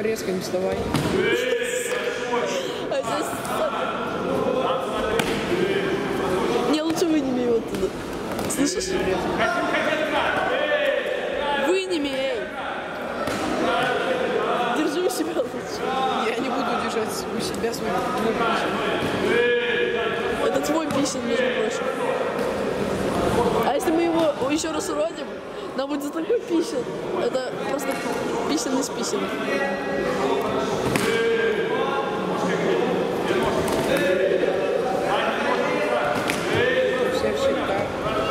Только резко не вставай. А здесь... Не, лучше вынеми его оттуда. Слышишь? Вынеми, эй! Держи у себя лучше. Я не буду держать у себя свой писин. Это твой писин, между прочим. А если мы его еще раз уродим, нам будет за такой писин. Это просто писин из писин. Все в щитках.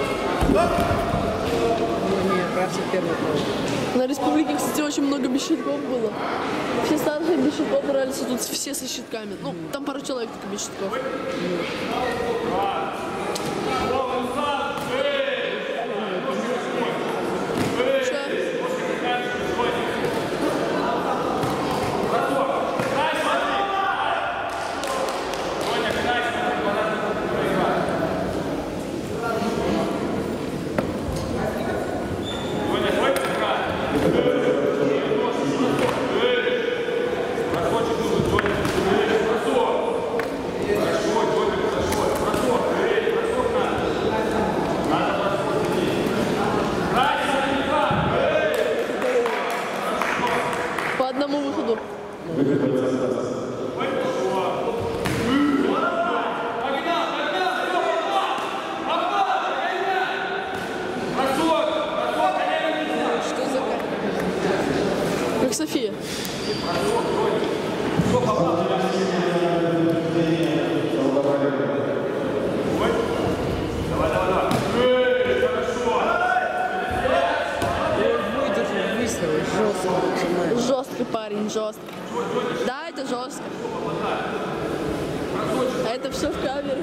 Не, кажется, первый пол. На республике, кстати, очень много без щитков было. Все старшие без щитков дрались, а тут все со щитками. Ну, там пару человек только без щитков. По одному выходу. Что за карта? Как София. Жестко. Жесткий парень, жестко. Да, это жестко. А это все в камере.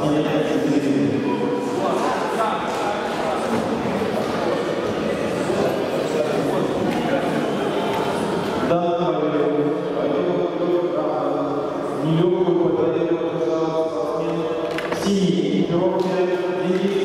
Нелегкую победу показал спортсмен синий, черный,